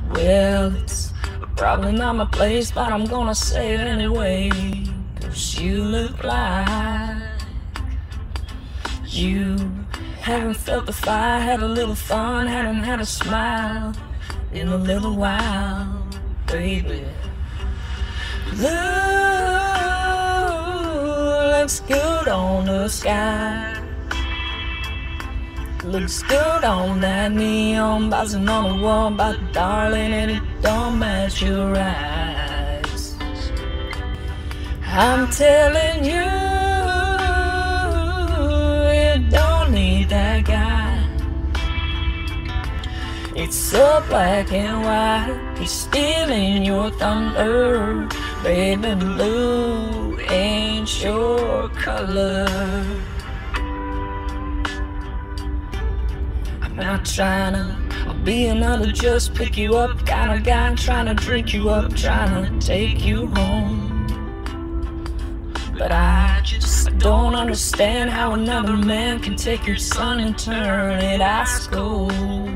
Well, it's probably not my place, but I'm gonna say it anyway. 'Cause you look like you haven't felt the fire, had a little fun, hadn't had a smile in a little while, baby. Blue looks good on the sky, looks good on that neon buzzing on the wall, but darling, and it don't match your eyes. I'm telling you, you don't need that guy. It's so black and white, he's stealing your thunder. Baby, blue ain't your color. I'm not trying to be another just pick you up kind of guy, trying to drink you up, trying to take you home. But I just don't understand how another man can take your son and turn it ice cold.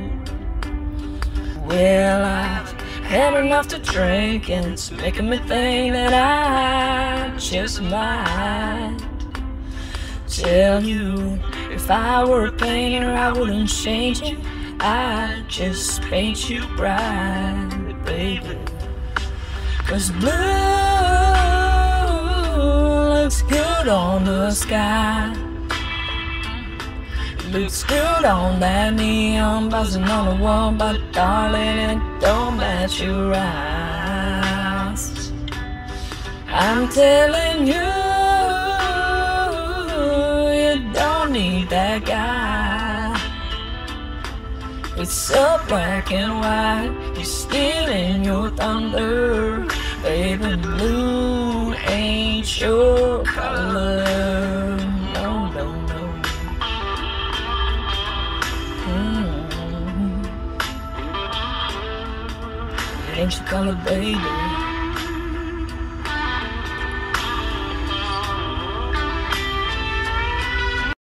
Well, I've had enough to drink, and it's making me think that I just might tell you, if I were a painter, I wouldn't change it. I'd just paint you bright, baby. 'Cause blue looks good on the sky, looks good on that neon buzzing on the wall, but darling, it don't match your eyes. I'm telling you, you don't need that guy. It's so black and white, he's stealing your thunder. Baby, blue ain't your color. No, no, no. It ain't your color, baby.